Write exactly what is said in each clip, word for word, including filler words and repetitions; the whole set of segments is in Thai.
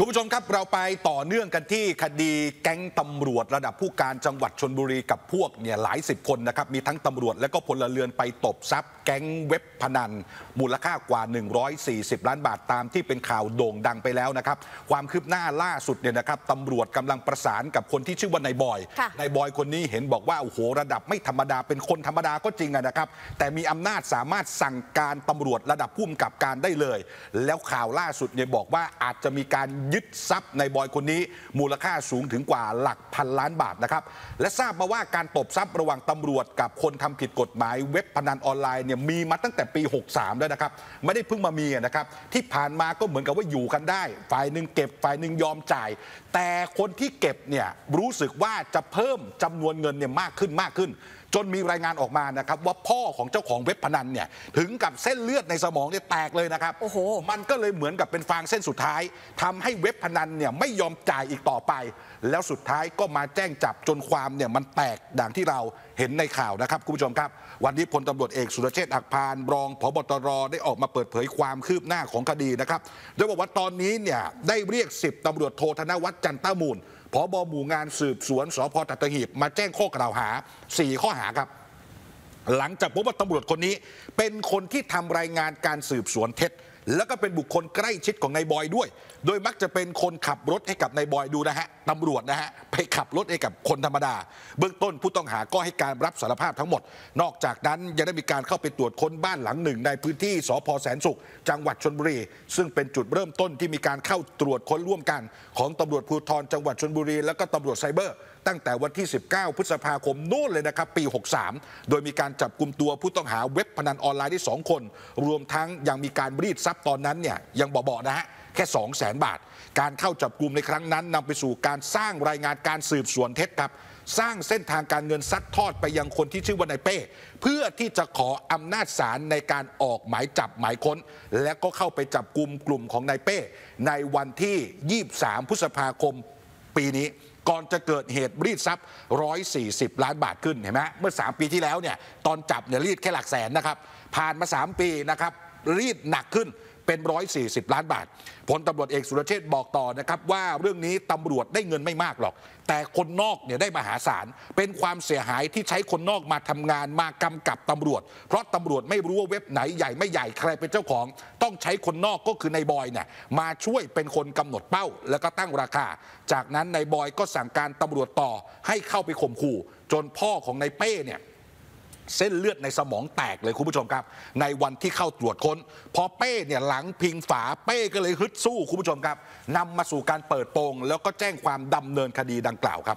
คุณผู้ชมครับเราไปต่อเนื่องกันที่คดีแก๊งตำรวจระดับผู้การจังหวัดชลบุรีกับพวกเนี่ยหลายสิบคนนะครับมีทั้งตำรวจและก็พลเรือนไปตบทรัพย์แก๊งเว็บพนันมูลค่ากว่าหนึ่งร้อยสี่สิบล้านบาทตามที่เป็นข่าวโด่งดังไปแล้วนะครับความคืบหน้าล่าสุดเนี่ยนะครับตำรวจกำลังประสานกับคนที่ชื่อว่านายบอยนายบอยคนนี้เห็นบอกว่าโอ้โหระดับไม่ธรรมดาเป็นคนธรรมดาก็จริงนะครับแต่มีอำนาจสามารถสั่งการตำรวจระดับผู้กำกับการได้เลยแล้วข่าวล่าสุดเนี่ยบอกว่าอาจจะมีการยึดทรัพย์ในบอยคนนี้มูลค่าสูงถึงกว่าหลักพันล้านบาทนะครับและทราบมาว่าการตบทรัพย์ระหว่างตำรวจกับคนทำผิดกฎหมายเว็บพนันออนไลน์เนี่ยมีมาตั้งแต่ปีหกสามแล้วนะครับไม่ได้เพิ่งมามีนะครับที่ผ่านมาก็เหมือนกับว่าอยู่กันได้ฝ่ายหนึ่งเก็บฝ่ายหนึ่งยอมจ่ายแต่คนที่เก็บเนี่ยรู้สึกว่าจะเพิ่มจำนวนเงินเนี่ยมากขึ้นมากขึ้นจนมีรายงานออกมานะครับว่าพ่อของเจ้าของเว็บพนันเนี่ยถึงกับเส้นเลือดในสมองเนี่ยแตกเลยนะครับโอ้โหมันก็เลยเหมือนกับเป็นฟางเส้นสุดท้ายทำให้เว็บพนันเนี่ยไม่ยอมจ่ายอีกต่อไปแล้วสุดท้ายก็มาแจ้งจับจนความเนี่ยมันแตกดังที่เราเห็นในข่าวนะครับคุณผู้ชมครับวันนี้พลตำรวจเอกสุรเชษฐ์หักพานรองผบตรได้ออกมาเปิดเผยความคืบหน้าของคดีนะครับโดยบอกว่าตอนนี้เนี่ยได้เรียกสิบตำรวจโทธนวัฒน์จันตมูลผบ.หมู่งานสืบสวนสภ.สัตหีบมาแจ้งข้อกล่าวหาสี่ข้อหาครับหลังจากพบว่าตำรวจคนนี้เป็นคนที่ทำรายงานการสืบสวนเท็จแล้วก็เป็นบุคคลใกล้ชิดของนายบอยด้วยโดยมักจะเป็นคนขับรถให้กับนายบอยดูนะฮะตำรวจนะฮะไปขับรถให้กับคนธรรมดาเบื้องต้นผู้ต้องหาก็ให้การรับสารภาพทั้งหมดนอกจากนั้นยังได้มีการเข้าไปตรวจค้นบ้านหลังหนึ่งในพื้นที่สภ.แสนสุขจังหวัดชลบุรีซึ่งเป็นจุดเริ่มต้นที่มีการเข้าตรวจค้นร่วมกันของตำรวจภูธรจังหวัดชลบุรีแล้วก็ตำรวจไซเบอร์ตั้งแต่วันที่สิบเก้าพฤษภาคมโน่นเลยนะครับปีหกสามโดยมีการจับกุมตัวผู้ต้องหาเว็บพนันออนไลน์ได้สองคนรวมทั้งยังมีการรีดทรัพย์ตอนนั้นเนี่ยยังเบาๆนะฮะแค่สองแสนบาทการเข้าจับกุมในครั้งนั้นนำไปสู่การสร้างรายงานการสืบสวนเท็จครับสร้างเส้นทางการเงินซัดทอดไปยังคนที่ชื่อว่านายเป้เพื่อที่จะขออำนาจศาลในการออกหมายจับหมายค้นและก็เข้าไปจับกุมกลุ่มของนายเป้ในวันที่ยี่สิบสามพฤษภาคมปีนี้ก่อนจะเกิดเหตุรีดทรัพย์หนึ่งร้อยสี่สิบล้านบาทขึ้นเห็นไหมเมื่อสามปีที่แล้วเนี่ยตอนจับเนี่ยรีดแค่หลักแสนนะครับผ่านมาสามปีนะครับรีดหนักขึ้นเป็นหนึ่งร้อยสี่สิบล้านบาทพลตำรวจเอกสุรเชษฐ์บอกต่อนะครับว่าเรื่องนี้ตำรวจได้เงินไม่มากหรอกแต่คนนอกเนี่ยได้มหาศาลเป็นความเสียหายที่ใช้คนนอกมาทำงานมากำกับตำรวจเพราะตำรวจไม่รู้ว่าเว็บไหนใหญ่ไม่ใหญ่ใครเป็นเจ้าของต้องใช้คนนอกก็คือนายบอยเนี่ยมาช่วยเป็นคนกำหนดเป้าแล้วก็ตั้งราคาจากนั้นนายบอยก็สั่งการตำรวจต่อให้เข้าไปข่มขู่จนพ่อของนายเป้เนี่ยเส้นเลือดในสมองแตกเลยคุณผู้ชมครับในวันที่เข้าตรวจค้นพอเป้เนี่ยหลังพิงฝาเป้ก็เลยฮึดสู้คุณผู้ชมครับนำมาสู่การเปิดโปงแล้วก็แจ้งความดำเนินคดีดังกล่าวครับ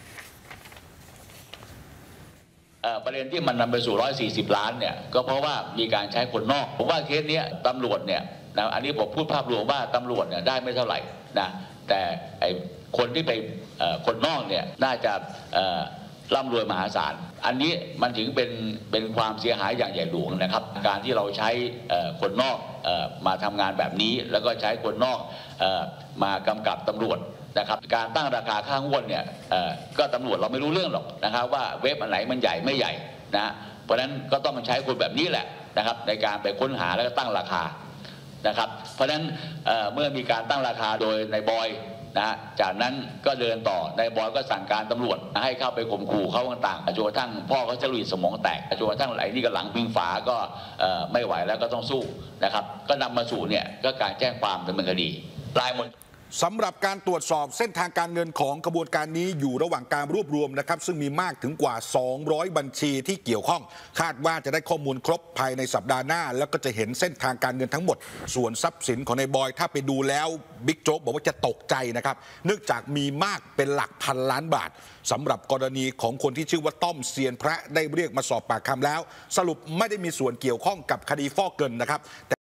ประเด็นที่มันนำไปสู่หนึ่งร้อยสี่สิบล้านเนี่ยก็เพราะว่ามีการใช้คนนอกผมว่าเคสนี้ตำรวจเนี่ยนะอันนี้ผมพูดภาพรวมว่าตำรวจเนี่ยได้ไม่เท่าไหร่นะแต่ไอคนที่ไปคนนอกเนี่ยน่าจะร่ำรวยมหาศาลอันนี้มันถึงเป็นเป็นความเสียหายอย่างใหญ่หลวงนะครับการที่เราใช้คนนอกมาทำงานแบบนี้แล้วก็ใช้คนนอกมากำกับตำรวจนะครับการตั้งราคาค่างวดเนี่ยก็ตำรวจเราไม่รู้เรื่องหรอกนะครับว่าเว็บอันไหนมันใหญ่ไม่ใหญ่นะเพราะฉะนั้นก็ต้องใช้คนแบบนี้แหละนะครับในการไปค้นหาแล้วก็ตั้งราคานะครับเพราะฉะนั้นเมื่อมีการตั้งราคาโดยนายบอยนะจากนั้นก็เดินต่อนายบอยก็สั่งการตำรวจให้เข้าไปข่มขู่เขาต่างๆจนกระทั่งพ่อเขาจะลุยสมองแตกจนกระทั่งไหลนี่ก็หลังพิงฝาก็ไม่ไหวแล้วก็ต้องสู้นะครับก็นำมาสู่เนี่ยก็การแจ้งความดำเนินคดีรายหมดสำหรับการตรวจสอบเส้นทางการเงินของกระบวนการนี้อยู่ระหว่างการรวบรวมนะครับซึ่งมีมากถึงกว่าสองร้อยบัญชีที่เกี่ยวข้องคาดว่าจะได้ข้อมูลครบภายในสัปดาห์หน้าแล้วก็จะเห็นเส้นทางการเงินทั้งหมดส่วนทรัพย์สินของนายบอยถ้าไปดูแล้วบิ๊กโจ๊กบอกว่าจะตกใจนะครับเนื่องจากมีมากเป็นหลักพันล้านบาทสำหรับกรณีของคนที่ชื่อว่าต้อมเซียนพระได้เรียกมาสอบปากคำแล้วสรุปไม่ได้มีส่วนเกี่ยวข้องกับคดีฟอกเงินนะครับ